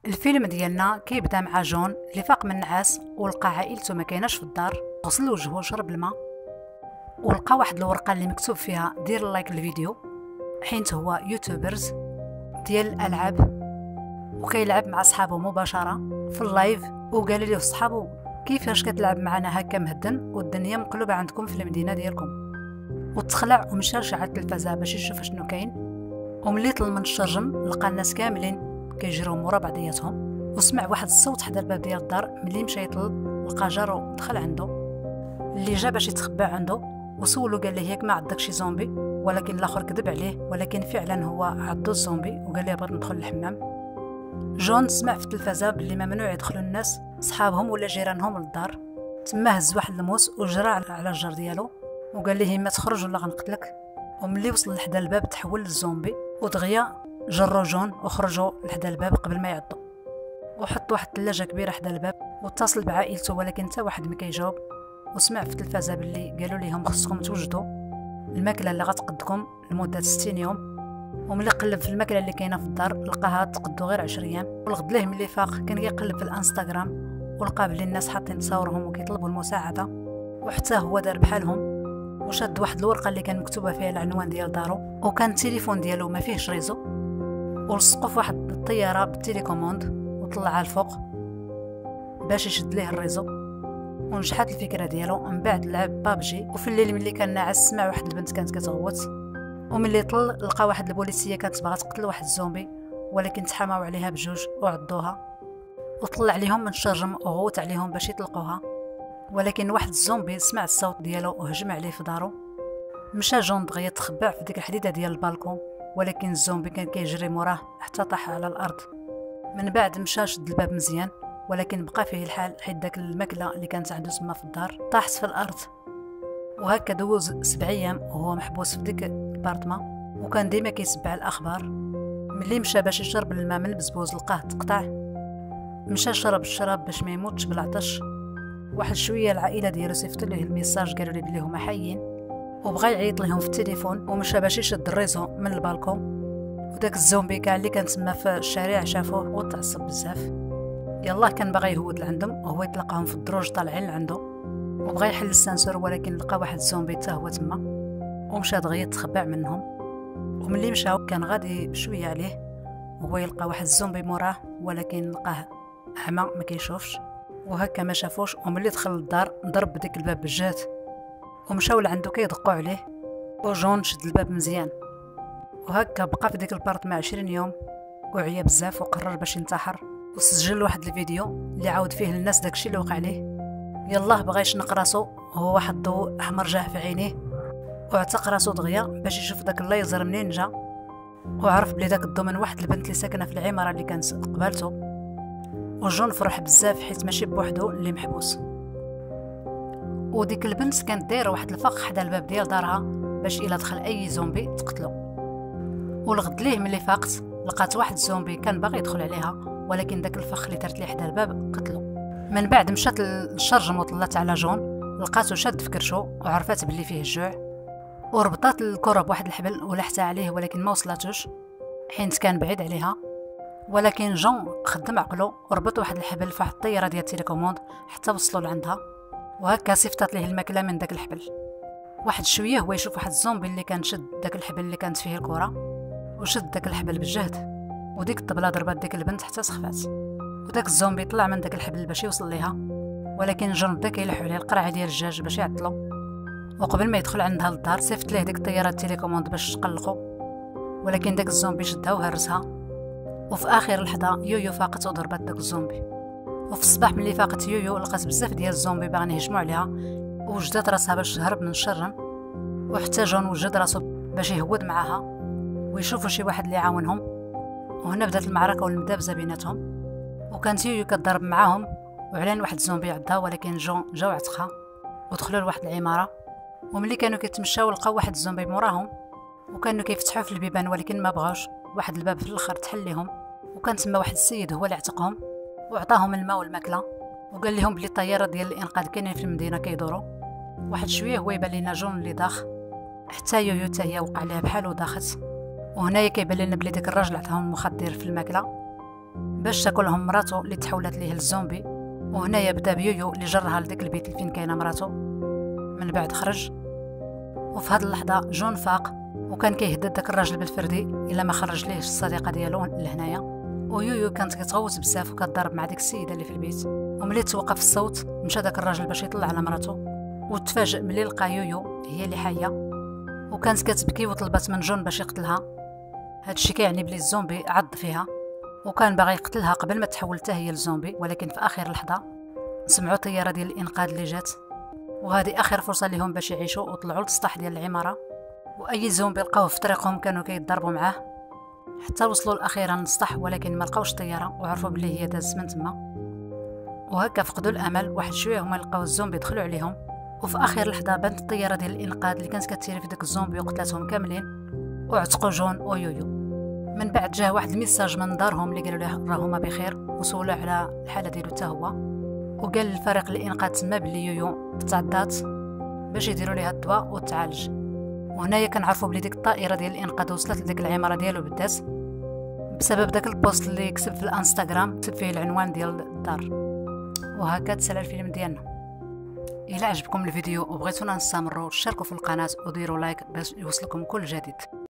الفيلم ديالنا كيبدا مع جون اللي فاق من النعاس ولقى عائلته ما كايناش في الدار. غسل وجهه وشرب الماء ولقى واحد الورقه اللي مكتوب فيها دير لايك للفيديو، حيت هو يوتيوبرز ديال الالعاب وكيلعب مع صحابه مباشره في اللايف. وقال ليه صحابه كيفاش كتلعب معنا هكا مهدن والدنيا مقلوبه عندكم في المدينه ديالكم، وتخلع ومشى شعل التلفازه باش يشوف شنو كاين. وملي طل من الشرجم لقى الناس كاملين كيجريو مورا بعضياتهم، وسمع واحد الصوت حدا الباب ديال الدار. ملي مشى يطل لقى جارو دخل عنده اللي جا باش يتخبى عنده، وسولو قال له ياك ما عندك شي زومبي، ولكن الاخر كذب عليه، ولكن فعلا هو عندو الزومبي وقال له بغيت ندخل للحمام. جون سمع في التلفازه باللي ممنوع يدخلوا الناس صحابهم ولا جيرانهم للدار. تما هز واحد الموس وجرى على الجار ديالو وقال له ما تخرج ولا غنقتلك. وملي وصل لحدا الباب تحول للزومبي، ودغيا جرو جون وخرجوا لحدا الباب قبل ما يعضوا، وحط واحد الثلاجه كبيره حدا الباب واتصل بعائلته، ولكن حتى واحد ما كيجاوب. وسمع في التلفازه باللي قالوا لهم خصكم توجدوا الماكله اللي غتقدكم لمده 60 يوم. وملي قلب في الماكله اللي كاينه في الدار لقاها تقدو غير 10 ايام. والغد ليه ملي فاق كان كيقلب في الانستغرام ولقى بلي الناس حاطين تصاورهم وكيطلبوا المساعده، وحتى هو دار بحالهم وشاد واحد الورقه اللي كان مكتوبه فيها العنوان ديال دارو، وكان التليفون ديالو ما فيهش ريزو، ولصقوا في واحد الطياره بالتليكوموند وطلعها الفوق باش يشد ليه الريزو. ونجحت الفكره ديالو. من بعد لعب بابجي، وفي الليل ملي كان ناعس سمع واحد البنت كانت كتغوت، وملي طل لقى واحد البوليسيه كانت باغا تقتل واحد الزومبي، ولكن تحاماو عليها بجوج وعضوها، وطلع عليهم من الشرجم وغوت عليهم باش يطلقوها. ولكن واحد الزومبي سمع الصوت ديالو وهجم عليه في دارو. مشى جون دغيا تخبع في ديك الحديده ديال البالكون، ولكن الزومبي كان كيجري موراه حتى طاح على الارض. من بعد مشى شد الباب مزيان، ولكن بقى فيه الحال حيت داك الماكله اللي كانت عنده تما في الدار طاحت في الارض. وهكا دوز 7 ايام وهو محبوس في ديك البارتما، وكان ديما كيسبع الاخبار. ملي مشى باش يشرب الماء من البزبوز لقاه تقطع، مشى شرب الشراب باش ما يموتش بالعطش. واحد شويه العائله ديالو صيفطوا ليه الميساج قالوا ليه بلي هما حيين، وبغى يعيط لهم في التليفون ومشى باش يشد الريزو من البالكون. وداك الزومبي كاع اللي كان تما في الشارع شافوه وتعصب بزاف. يلاه كان باغي يهود لعندهم وهو يطلقهم في الدروج طالعين لعندو، وبغى يحل السانسور، ولكن لقى واحد الزومبي حتى هو تما ومشى دغيا تخبع منهم. وملي مشاو كان غادي بشويه عليه وهو يلقى واحد الزومبي موراه، ولكن لقاه اعمى ما كيشوفش، وهكا ما شافوش. وملي دخل للدار ضرب بديك الباب بالجهد، ومشاو لعندو كيدقوا عليه، وجون شد الباب مزيان. وهكا بقى في ديك البارتما 20 يوم وعيا بزاف وقرر باش ينتحر، وسجل واحد الفيديو اللي عاود فيه للناس داكشي اللي وقع ليه. يلاه بغى يشنق راسو وهو واحد الضوء احمر جاه في عينيه، واعتق راسو دغيا باش يشوف داك الليزر منين جا، وعرف بلي داك الضوء من واحد البنت اللي ساكنه في العماره اللي كانت قبالته. وجون فرح بزاف حيت ماشي بوحدو اللي محبوس. وديك البنت كانت دايره واحد الفخ حدا الباب ديال دارها باش الا دخل اي زومبي تقتلو. والغد ليه ملي فاقت لقات واحد الزومبي كان باغي يدخل عليها، ولكن داك الفخ اللي درت ليه حدا الباب قتلو. من بعد مشات للشرجم وطلات على جون، لقاتو شاد في كرشو وعرفات بلي فيه الجوع، وربطات الكره بواحد الحبل ولحتها عليه، ولكن ما وصلاتوش حيت كان بعيد عليها. ولكن جون خدم عقلو وربط واحد الحبل في واحد الطياره ديال التليكوموند حتى وصلوا لعندها، وهكا صيفطات ليه الماكله من داك الحبل. واحد شويه هو يشوف واحد الزومبي اللي كان شد داك الحبل اللي كانت فيه الكره، وشد داك الحبل بالجهد، وديك الطبله ضربات ديك البنت حتى سخفات. وداك الزومبي طلع من داك الحبل باش يوصل ليها، ولكن جون بدا كيلح عليه القرعه ديال الدجاج باش يعطلو. وقبل ما يدخل عندها للدار صيفط ليه ديك الطياره التليكوموند باش تقلقو، ولكن داك الزومبي شدها وهرسها. وفي اخر لحظه يويو فاقت وضربت داك الزومبي. وفي الصباح ملي فاقت يويو لقات بزاف ديال الزومبي باغيين يهجموا عليها، ووجدت راسها باش تهرب من الشرم. وحتى جون وجد راسو باش يهود معاها ويشوفوا شي واحد اللي يعاونهم. وهنا بدات المعركه والمدابزه بيناتهم، وكانت يويو كتضرب معاهم وعلان واحد الزومبي عضها، ولكن جون جا وعتقها ودخلوا لواحد العماره. وملي كانوا كيتمشاو لقاو واحد الزومبي موراهم، وكانوا كيفتحوا في البيبان ولكن ما بغاوش. واحد الباب في الاخر تحل ليهم، وكان تما واحد السيد هو اللي عتقهم وعطاهم الماء والماكله، وقال لهم بلي الطياره ديال الانقاذ كاينين في المدينه كيدوروا. واحد شويه هو يبان لينا جون اللي داخ، حتى يويو حتى هي وقع لها بحال وداخت. وهنايا كيبان لنا بلي داك الراجل عطاهم المخدر في الماكله، باش تاكلهم مراتو اللي تحولت ليه الزومبي. وهنايا بدا بيويو اللي جرها لديك البيت اللي فين كاينه مراتو. من بعد خرج، وفي هاد اللحظه جون فاق وكان كيهدد داك الراجل بالفردي الا ما خرج ليه الصديقه ديالو لهنايا. ويويو كانت كتغوت بزاف وكتضرب مع ديك السيده اللي في البيت. وملي توقف الصوت مشى داك الراجل باش يطلع على مراتو، وتفاجئ ملي لقى يويو هي اللي حيه وكانت كتبكي وطلبت من جون باش يقتلها. هادشي كيعني بلي الزومبي عض فيها وكان باغي يقتلها قبل ما تحول حتى هي لزومبي. ولكن في اخر لحظه سمعوا طياره ديال الانقاذ اللي جات، وهذه اخر فرصه لهم باش يعيشوا وطلعوا للسطح ديال العماره. واي زومبي لقاوه في طريقهم كانوا كيتضربوا معاه حتى وصلوا اخيرا للسطح، ولكن ما لقاوش الطياره وعرفوا بلي هي دازت من تما. وهكا فقدوا الامل. واحد شويه هما لقاو الزومبي دخلوا عليهم، وفي اخر لحظه بانت الطياره ديال الانقاذ اللي كانت كتيري في داك الزومبي وقتلتهم كاملين وعتقوا جون ويويو. من بعد جاه واحد الميساج من دارهم اللي قالوا له راهما بخير وسولوا على الحاله ديالو حتى هو، وقال للفريق الانقاذ تما بلي يويو تعدات باش يديروا ليها الدواء وتعالج. وهنايا كنعرفوا بلي ديك الطائره ديال الانقاذ وصلت لديك العماره ديالو بالذات بسبب داك البوست اللي كتب في الانستغرام كتب فيه العنوان ديال الدار. وهكا تسالى الفيلم ديالنا. الى عجبكم الفيديو وبغيتونا نستمروا شاركوا في القناه وديروا لايك باش يوصلكم كل جديد.